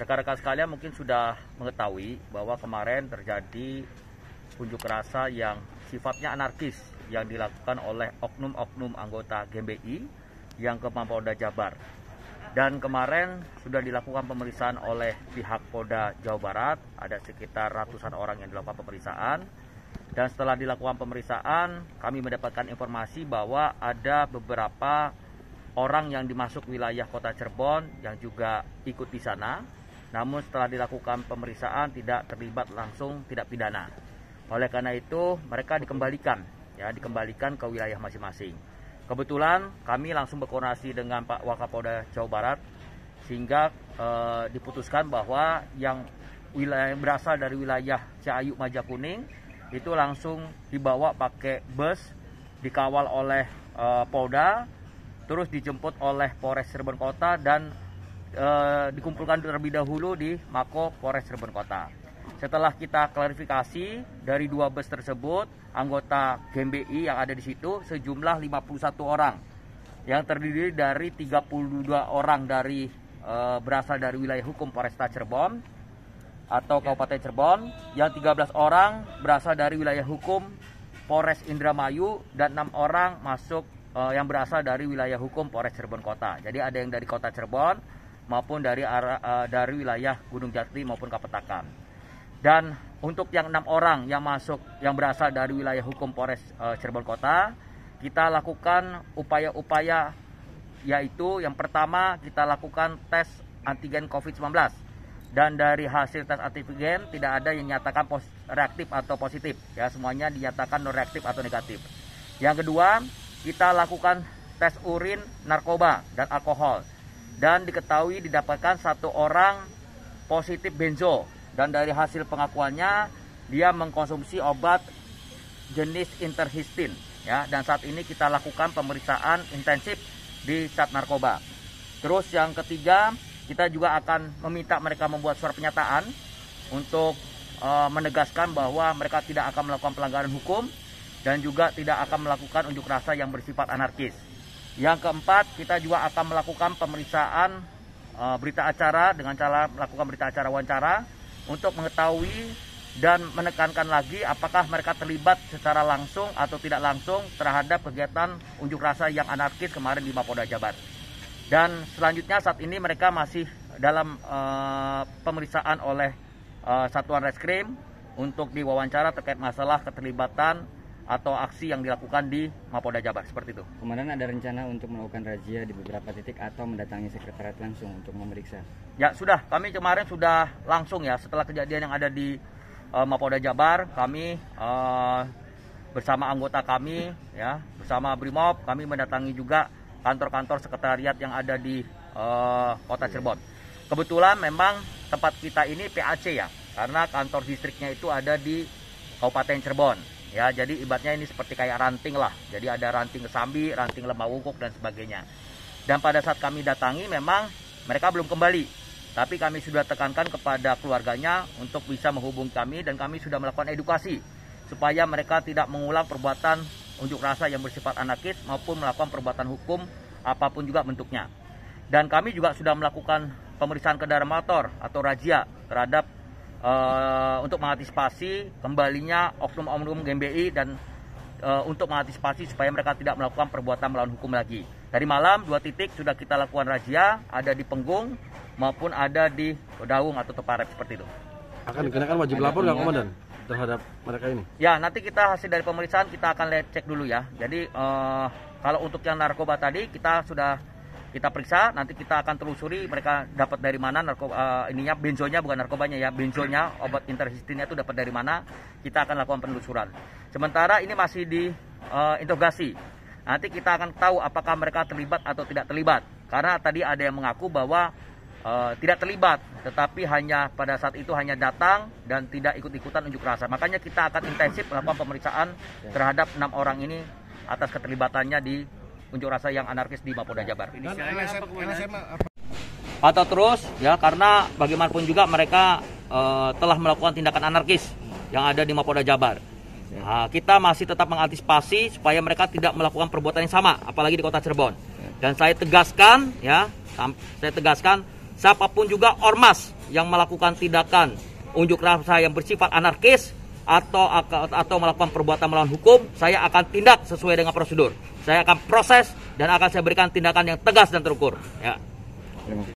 rekan-rekan sekalian mungkin sudah mengetahui bahwa kemarin terjadi unjuk rasa yang sifatnya anarkis yang dilakukan oleh oknum-oknum anggota GMBI yang ke Mapolda Jabar. Dan kemarin sudah dilakukan pemeriksaan oleh pihak Polda Jawa Barat, ada sekitar ratusan orang yang dilakukan pemeriksaan. Dan setelah dilakukan pemeriksaan, kami mendapatkan informasi bahwa ada beberapa orang yang dimasuk wilayah Kota Cirebon yang juga ikut di sana. Namun setelah dilakukan pemeriksaan tidak terlibat langsung tidak pidana. Oleh karena itu mereka dikembalikan ke wilayah masing-masing. Kebetulan kami langsung berkoordinasi dengan Pak Wakapolda Jawa Barat sehingga diputuskan bahwa yang berasal dari wilayah Ciayu Majakuning itu langsung dibawa pakai bus, dikawal oleh Polda, terus dijemput oleh Polres Cirebon Kota dan dikumpulkan terlebih dahulu di Mako Polres Cirebon Kota. Setelah kita klarifikasi dari 2 bus tersebut, anggota GMBI yang ada di situ sejumlah 51 orang yang terdiri dari 32 orang dari berasal dari wilayah hukum Polresta Cirebon atau Kabupaten Cirebon, yang 13 orang berasal dari wilayah hukum Polres Indramayu dan 6 orang masuk yang berasal dari wilayah hukum Polres Cirebon Kota. Jadi ada yang dari Kota Cirebon maupun dari wilayah Gunung Jati maupun Kapetakan. Dan untuk yang 6 orang yang masuk yang berasal dari wilayah hukum Polres Cirebon Kota, kita lakukan upaya-upaya, yaitu yang pertama kita lakukan tes antigen COVID-19. Dan dari hasil tes antigen tidak ada yang dinyatakan reaktif atau positif, ya, semuanya dinyatakan non reaktif atau negatif. Yang kedua, kita lakukan tes urin, narkoba dan alkohol, dan diketahui didapatkan 1 orang positif benzo, dan dari hasil pengakuannya dia mengkonsumsi obat jenis interhistin, ya, dan saat ini kita lakukan pemeriksaan intensif di Sat Narkoba. Terus yang ketiga, kita juga akan meminta mereka membuat surat pernyataan untuk menegaskan bahwa mereka tidak akan melakukan pelanggaran hukum dan juga tidak akan melakukan unjuk rasa yang bersifat anarkis. Yang keempat, kita juga akan melakukan pemeriksaan berita acara dengan cara melakukan berita acara wawancara untuk mengetahui dan menekankan lagi apakah mereka terlibat secara langsung atau tidak langsung terhadap kegiatan unjuk rasa yang anarkis kemarin di Mapolda Jabar. Dan selanjutnya saat ini mereka masih dalam pemeriksaan oleh Satuan Reskrim untuk diwawancara terkait masalah keterlibatan atau aksi yang dilakukan di Mapolda Jabar, seperti itu. Kemarin ada rencana untuk melakukan razia di beberapa titik atau mendatangi sekretariat langsung untuk memeriksa? Ya sudah, kami kemarin sudah langsung, ya, setelah kejadian yang ada di Mapolda Jabar, kami bersama anggota kami, ya, bersama Brimob, kami mendatangi juga kantor-kantor sekretariat yang ada di Kota Cirebon. Kebetulan memang tempat kita ini PAC, ya, karena kantor distriknya itu ada di Kabupaten Cirebon, ya, jadi ibaratnya ini seperti kayak ranting lah. Jadi ada ranting Kesambi, ranting Lembah Wungkuk dan sebagainya. Dan pada saat kami datangi memang mereka belum kembali, tapi kami sudah tekankan kepada keluarganya untuk bisa menghubungi kami dan kami sudah melakukan edukasi supaya mereka tidak mengulang perbuatan unjuk rasa yang bersifat anarkis maupun melakukan perbuatan hukum apapun juga bentuknya. Dan kami juga sudah melakukan pemeriksaan kendaraan motor atau razia terhadap untuk mengantisipasi kembalinya oknum-oknum GMBI dan untuk mengantisipasi supaya mereka tidak melakukan perbuatan melawan hukum lagi. Dari malam 2 titik sudah kita lakukan razia, ada di Penggung maupun ada di Daung atau Teparep, seperti itu. Akan dikenakan wajib lapor nggak, Komandan, terhadap mereka ini? Ya, nanti kita hasil dari pemeriksaan kita akan cek dulu, ya. Jadi kalau untuk yang narkoba tadi kita sudah kita periksa, nanti kita akan telusuri mereka dapat dari mana narkoba benzonya, bukan narkobanya, ya, benzonya, obat interhistinnya itu dapat dari mana. Kita akan lakukan penelusuran. Sementara ini masih di interogasi. Nanti kita akan tahu apakah mereka terlibat atau tidak terlibat. Karena tadi ada yang mengaku bahwa tidak terlibat, tetapi hanya pada saat itu hanya datang dan tidak ikut-ikutan unjuk rasa. Makanya kita akan intensif melakukan pemeriksaan terhadap 6 orang ini atas keterlibatannya di unjuk rasa yang anarkis di Mapolda Jabar. Atau terus, ya, karena bagaimanapun juga mereka telah melakukan tindakan anarkis yang ada di Mapolda Jabar. Nah, kita masih tetap mengantisipasi supaya mereka tidak melakukan perbuatan yang sama, apalagi di Kota Cirebon. Dan saya tegaskan, ya, siapapun juga ormas yang melakukan tindakan unjuk rasa yang bersifat anarkis atau melakukan perbuatan melawan hukum, saya akan tindak sesuai dengan prosedur. Saya akan proses dan akan saya berikan tindakan yang tegas dan terukur. Ya.